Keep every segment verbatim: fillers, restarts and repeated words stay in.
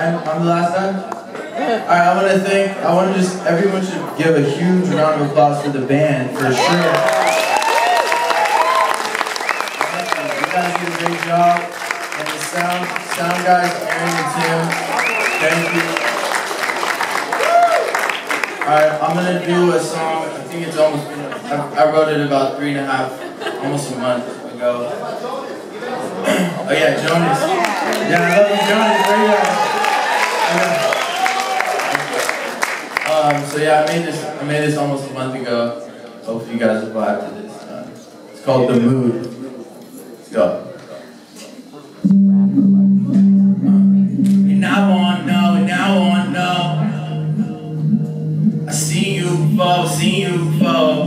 time? I'm the last time? Alright, I want to thank, I want to just, everyone should give a huge round of applause for the band, for sure. You guys did a great job. And the sound, sound guys, Aaron and Tim, thank you. Alright, I'm going to do a song, I think it's almost, I, I wrote it about three and a half, almost a month ago. Oh yeah, Jonas. Yeah, I love you, Jonas. Where you at? Um, so yeah, I made this. I made this almost a month ago. Hopefully you guys will vibe to this. Uh, it's called The Mood. Let's go. And I wanna know, and I wanna know. I see you before, see you before.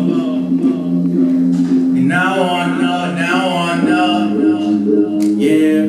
And I wanna know, and I wanna know. Yeah,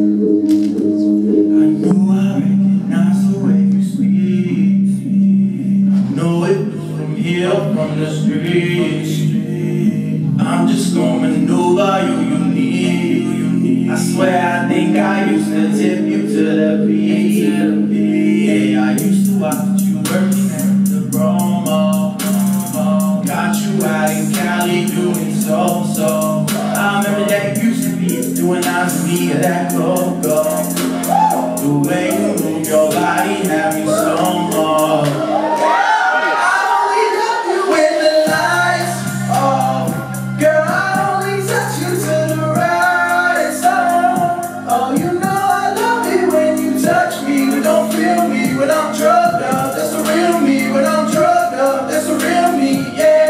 I know I recognize the way you speak. I know it from here, from the street. I'm just gonna maneuver you, you need. I swear I think I used to tip you to the beat. Yeah, I used to watch you working at the promo. Got you out in Cali doing so-so. I remember that you used to be doing nice to me at that go-go. The way you move your body had me so more. I only love you when the lights off. Girl, I only touch you to the right side. Oh, you know I love it when you touch me, but don't feel me when I'm drugged up. That's the real me when I'm drugged up. That's the real me, yeah.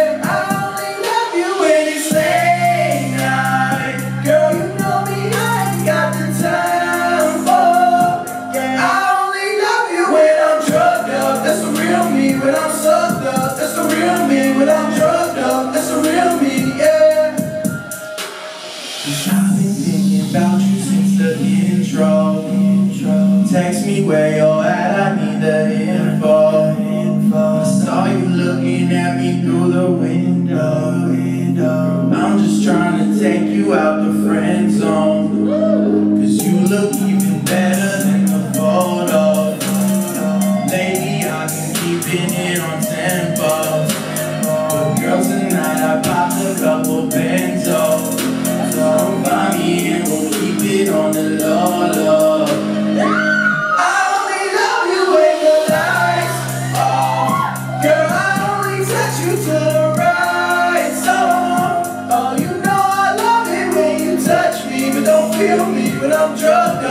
When I'm sucked up, that's the real me. When I'm drugged up, that's the real me, yeah. Cause I've been thinking about you since the intro. Text me where you're at, I need the info. I saw you looking at me through the window. I'm just trying to take you out the friend zone. Cause you look even better than the photo. Lately I've been keeping it on tempo. But girl, tonight I popped a couple benzos. So come find me and we'll keep it on the low, low. I only love you when the lights off. Girl, I only touch you to the right side. Oh, you know I love it when you touch me, but don't feel me when I'm drugged up.